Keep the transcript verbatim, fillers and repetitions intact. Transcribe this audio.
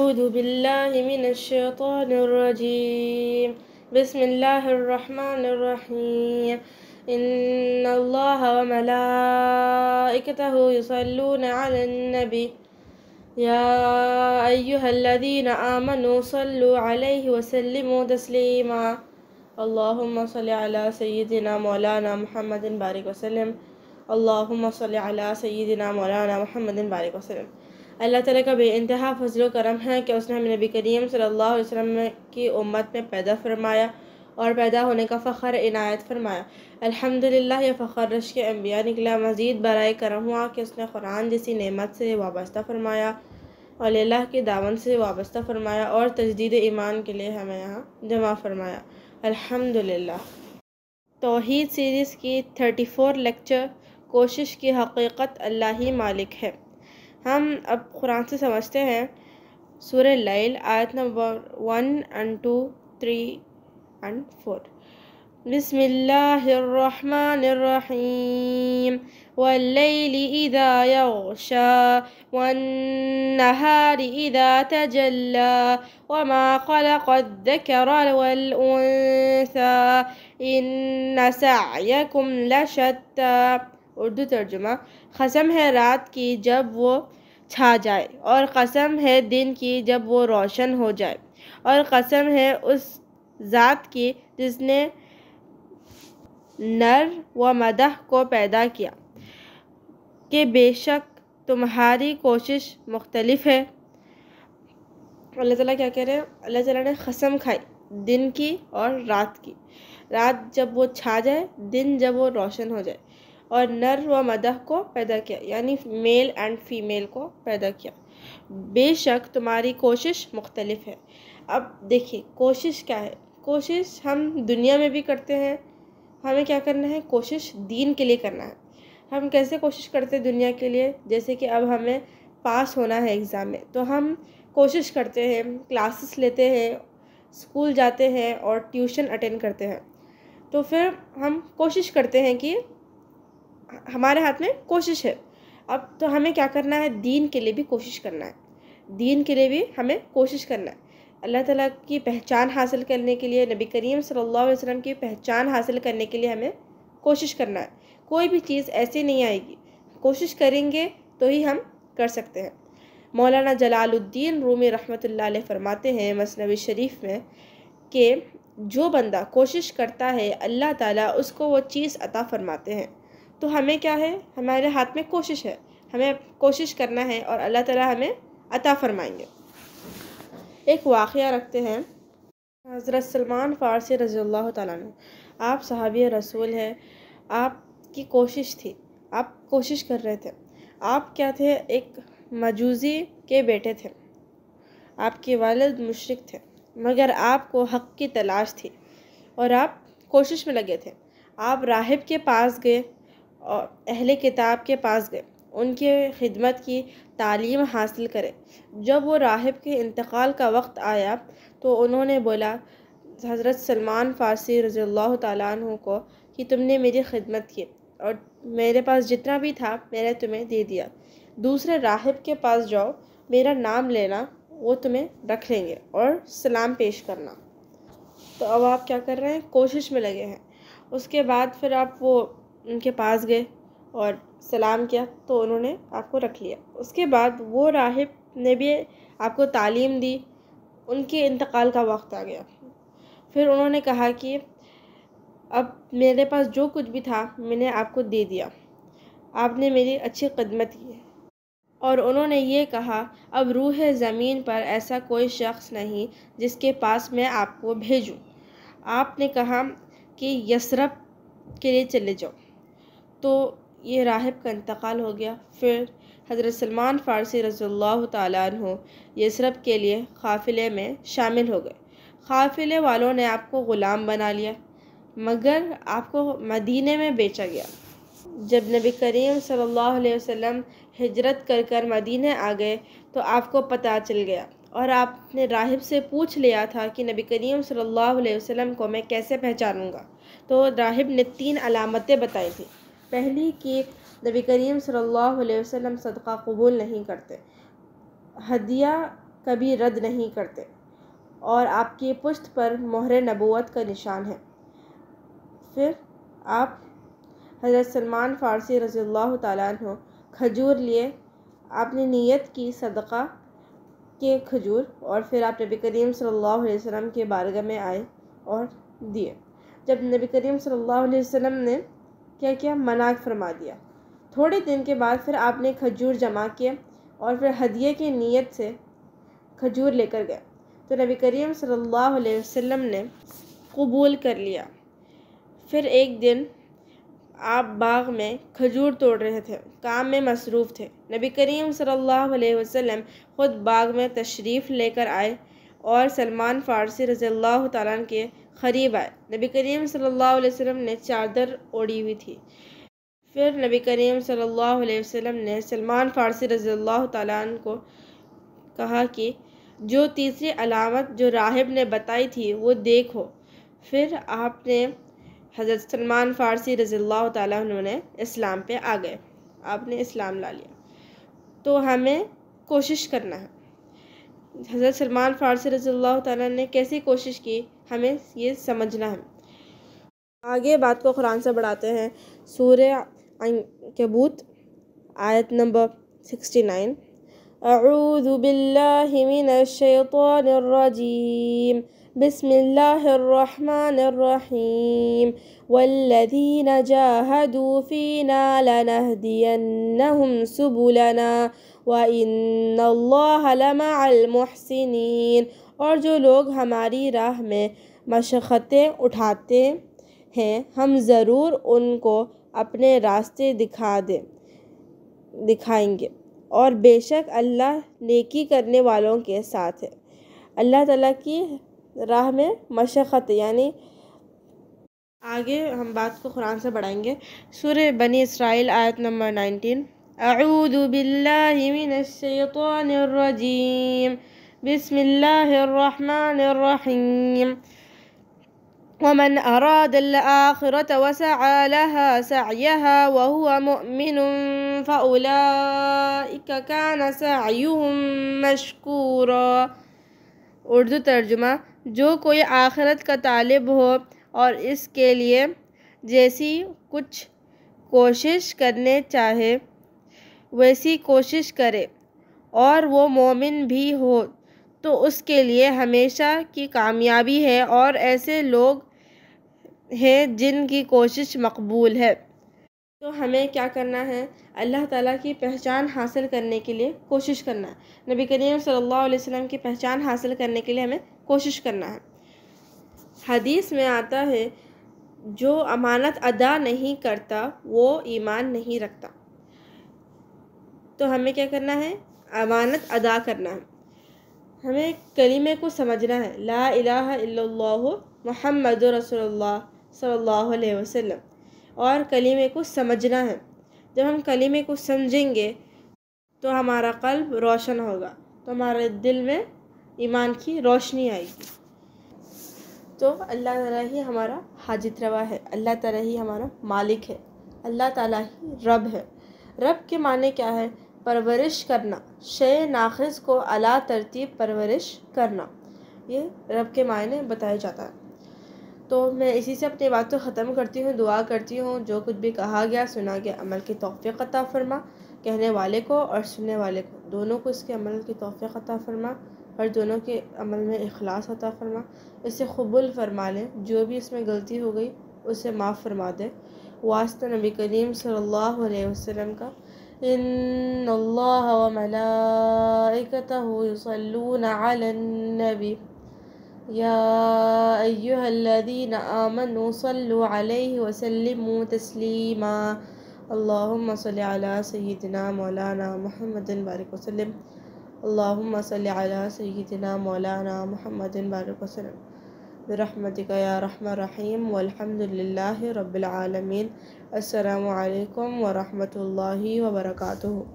أعوذ بالله من الشيطان الرجيم بسم الله الرحمن الرحيم إن الله وملائكته يصلون على النبي يا أيها الذين آمنوا صلوا عليه وسلموا تسليما اللهم صل على سيدنا مولانا محمد بارك وسلم اللهم صل على سيدنا مولانا محمد بارك وسلم۔ اللہ تعالیٰ کا بے انتہا فضل و کرم ہے کہ اس نے ہمیں نبی کریم صلی اللہ علیہ وسلم کی امت میں پیدا فرمایا اور پیدا ہونے کا فخر عنایت فرمایا۔ الحمدللہ یہ فخر رشک انبیاء نکلا، مزید برائے کرم ہوا کہ اس نے قرآن جیسی نعمت سے وابستہ فرمایا اور اللہ کی دعوت سے وابستہ فرمایا اور تجدید ایمان کے لیے ہمیں یہاں جمع فرمایا۔ الحمدللہ۔ توحید سیریز کی تھرٹی فور لیکچر کوشش کی حقیقت اللہ ہی مالک ہے۔ ہم اب قرآن سے سمجھتے ہیں سورہ لیل آیت number one and two three and four. بسم اللہ الرحمن الرحیم واللیل اذا یغشا والنہار اذا تجلا وما خلق الذکر والانثى ان سعیکم لشتی۔ اردو ترجمہ: قسم ہے رات کی جب وہ چھا جائے، اور قسم ہے دن کی جب وہ روشن ہو جائے، اور قسم ہے اس ذات کی جس نے نر و مادہ کو پیدا کیا کہ بے شک تمہاری کوشش مختلف ہے۔ اللہ تعالیٰ کیا کہہ رہے ہیں؟ اللہ تعالیٰ نے قسم کھائی دن کی اور رات کی۔ رات جب وہ چھا جائے، دن جب وہ روشن ہو جائے، اور نر و مادہ کو پیدا کیا، یعنی میل اینڈ فیمیل کو پیدا کیا۔ بے شک تمہاری کوشش مختلف ہے۔ اب دیکھیے کوشش کیا ہے۔ کوشش ہم دنیا میں بھی کرتے ہیں۔ ہمیں کیا کرنا ہے؟ کوشش دین کے لیے کرنا ہے۔ ہم کیسے کوشش کرتے ہیں دنیا کے لیے؟ جیسے کہ اب ہمیں پاس ہونا ہے ایگزام میں، تو ہم کوشش کرتے ہیں، کلاسز لیتے ہیں، اسکول جاتے ہیں اور ٹیوشن اٹینڈ کرتے ہیں۔ تو پھر ہم کوشش کرتے ہیں کہ ہمارے ہاتھ میں کوشش ہے۔ اب تو ہمیں کیا کرنا ہے؟ دین کے لیے بھی کوشش کرنا ہے۔ دین کے لیے بھی ہمیں کوشش کرنا ہے۔ اللہ تعالیٰ کی پہچان حاصل کرنے کے لیے، نبی کریم صلی اللہ علیہ وسلم کی پہچان حاصل کرنے کے لیے ہمیں کوشش کرنا ہے۔ کوئی بھی چیز ایسے نہیں آئے گی، کوشش کریں گے تو ہی ہم کر سکتے ہیں۔ مولانا جلال الدین رومی رحمۃ اللہ علیہ فرماتے ہیں مثنوی شریف میں کہ جو بندہ کوشش کرتا ہے اللہ تعالیٰ اس کو وہ چیز عطا فرماتے ہیں۔ تو ہمیں کیا ہے؟ ہمارے ہاتھ میں کوشش ہے، ہمیں کوشش کرنا ہے اور اللہ تعالیٰ ہمیں عطا فرمائیں گے۔ ایک واقعہ رکھتے ہیں۔ حضرت سلمان فارسی رضی اللہ تعالیٰ عنہ، آپ صحابی رسول ہیں، آپ کی کوشش تھی، آپ کوشش کر رہے تھے۔ آپ کیا تھے؟ ایک مجوسی کے بیٹے تھے۔ آپ کے والد مشرک تھے، مگر آپ کو حق کی تلاش تھی اور آپ کوشش میں لگے تھے۔ آپ راہب کے پاس گئے اور اہل کتاب کے پاس گئے، ان کی خدمت کی، تعلیم حاصل کرے۔ جب وہ راہب کے انتقال کا وقت آیا تو انہوں نے بولا حضرت سلمان فارسی رضی اللہ تعالیٰ عنہ کو کہ تم نے میری خدمت کی اور میرے پاس جتنا بھی تھا میں نے تمہیں دے دیا، دوسرے راہب کے پاس جاؤ، میرا نام لینا، وہ تمہیں رکھ لیں گے اور سلام پیش کرنا۔ تو اب آپ کیا کر رہے ہیں؟ کوشش میں لگے ہیں۔ اس کے بعد پھر آپ وہ ان کے پاس گئے اور سلام کیا تو انہوں نے آپ کو رکھ لیا۔ اس کے بعد وہ راہب نے بھی آپ کو تعلیم دی، ان کے انتقال کا وقت آ گیا۔ پھر انہوں نے کہا کہ اب میرے پاس جو کچھ بھی تھا میں نے آپ کو دے دیا، آپ نے میری اچھی خدمت کی ہے۔ اور انہوں نے یہ کہا اب روح زمین پر ایسا کوئی شخص نہیں جس کے پاس میں آپ کو بھیجوں۔ آپ نے کہا کہ یثرب کے لیے چلے جاؤ۔ تو یہ راہب کا انتقال ہو گیا۔ پھر حضرت سلمان فارسی رضی اللہ تعالیٰ عنہ یثرب کے لیے قافلے میں شامل ہو گئے۔ قافلے والوں نے آپ کو غلام بنا لیا، مگر آپ کو مدینے میں بیچا گیا۔ جب نبی کریم صلی اللہ علیہ وسلم ہجرت کر کر مدینے آ گئے تو آپ کو پتہ چل گیا، اور آپ نے راہب سے پوچھ لیا تھا کہ نبی کریم صلی اللہ علیہ وسلم کو میں کیسے پہچانوں گا؟ تو راہب نے تین علامتیں بتائی تھیں۔ پہلی کہ نبی کریم صلی اللہ علیہ وسلم صدقہ قبول نہیں کرتے، ہدیہ کبھی رد نہیں کرتے اور آپ کی پشت پر مہر نبوت کا نشان ہے۔ پھر آپ حضرت سلمان فارسی رضی اللہ تعالیٰ عنہ کھجور لیے، آپ نے نیت کی صدقہ کے کھجور، اور پھر آپ نبی کریم صلی اللہ علیہ وسلم کے بارگاہ میں آئے اور دیے۔ جب نبی کریم صلی اللہ علیہ وسلم نے کیا کیا؟ منع فرما دیا۔ تھوڑے دن کے بعد پھر آپ نے کھجور جمع کیے اور پھر ہدیے کی نیت سے کھجور لے کر گئے تو نبی کریم صلی اللہ علیہ وسلم نے قبول کر لیا۔ پھر ایک دن آپ باغ میں کھجور توڑ رہے تھے، کام میں مصروف تھے۔ نبی کریم صلی اللہ علیہ وسلم خود باغ میں تشریف لے کر آئے اور سلمان فارسی رضی اللہ تعالیٰ عنہ کے قریب آئے۔ نبی کریم صلی اللہ علیہ وسلم نے چادر اوڑھی ہوئی تھی۔ پھر نبی کریم صلی اللہ علیہ وسلم نے سلمان فارسی رضی اللہ تعالیٰ عنہ کو کہا کہ جو تیسری علامت جو راہب نے بتائی تھی وہ دیکھو۔ پھر آپ نے حضرت سلمان فارسی رضی اللہ تعالیٰ عنہ نے اسلام پہ آ گئے، آپ نے اسلام لا لیا۔ تو ہمیں کوشش کرنا ہے۔ حضرت سلمان فارسی رضی اللہ تعالیٰ نے کیسی کوشش کی، ہمیں یہ سمجھنا ہے۔ آگے بات کو قرآن سے بڑھاتے ہیں۔ سورہ عنکبوت آیت نمبر سکسٹی نائن۔ اعوذ باللہ من الشیطان الرجیم، بسم اللہ الرحمن الرحیم، والذین جاہدوا فینا لنہدینہم سبلنا وَإِنَّ اللَّهَ لَمَعَ الْمُحْسِنِينَ، اور جو لوگ ہماری راہ میں مشقتیں اٹھاتے ہیں ہم ضرور ان کو اپنے راستے دکھا دیں دکھائیں گے، اور بے شک اللہ نیکی کرنے والوں کے ساتھ ہے۔ اللہ تعالیٰ کی راہ میں مشقت یعنی آگے ہم بات کو قرآن سے بڑھائیں گے۔ سورہ بنی اسرائیل آیت نمبر نائنٹین۔ اعوذ باللہ من الشیطان الرجیم، بسم اللہ الرحمن الرحیم، ومن اراد الآخرة وسعى لها سعيها وهو مؤمن فأولئك كان سعيهم مشكورا۔ اردو ترجمہ، جو کوئی آخرت کا طالب ہو اور اس کے لیے جیسی کچھ کوشش کرنے چاہے ویسی کوشش کرے اور وہ مومن بھی ہو تو اس کے لیے ہمیشہ کی کامیابی ہے، اور ایسے لوگ ہیں جن کی کوشش مقبول ہے۔ تو ہمیں کیا کرنا ہے؟ اللہ تعالیٰ کی پہچان حاصل کرنے کے لیے کوشش کرنا ہے۔ نبی کریم صلی اللہ علیہ وسلم کی پہچان حاصل کرنے کے لیے ہمیں کوشش کرنا ہے۔ حدیث میں آتا ہے جو امانت ادا نہیں کرتا وہ ایمان نہیں رکھتا۔ تو ہمیں کیا کرنا ہے؟ امانت ادا کرنا ہے۔ ہمیں کلمے کو سمجھنا ہے، لا الہ الا اللہ محمد رسول اللہ صلی اللہ علیہ وسلم، اور کلمے کو سمجھنا ہے۔ جب ہم کلمے کو سمجھیں گے تو ہمارا قلب روشن ہوگا، تو ہمارے دل میں ایمان کی روشنی آئے گی۔ تو اللہ تعالیٰ ہی ہمارا حاجت روا ہے، اللہ تعالیٰ ہی ہمارا مالک ہے، اللہ تعالیٰ ہی رب ہے۔ رب کے معنی کیا ہے؟ پرورش کرنا، شے ناقص کو اعلیٰ ترتیب پرورش کرنا، یہ رب کے معنی بتایا جاتا ہے۔ تو میں اسی سے اپنی بات کو ختم کرتی ہوں، دعا کرتی ہوں جو کچھ بھی کہا گیا سنا گیا عمل کی توفیق عطا فرما، کہنے والے کو اور سننے والے کو دونوں کو اس کے عمل کی توفیق عطا فرما، اور دونوں کے عمل میں اخلاص عطا فرما، اسے قبول فرما لیں، جو بھی اس میں غلطی ہو گئی اسے معاف فرما دے۔ واسطہ نبی کریم صلی اللہ علیہ وسلم کا، ان اللہ وملائکتہ یصلون علی النبی یا ایہا الذین آمنوا صلوا علیہ وسلموا تسلیما، اللہم صلی علی سیدنا مولانا محمد بارک وسلم، اللہم صلی علی سیدنا مولانا محمد بارک وسلم برحمتک یا رحمن الرحیم، والحمد للہ رب العالمین۔ السلام علیکم ورحمۃ اللہ وبرکاتہ۔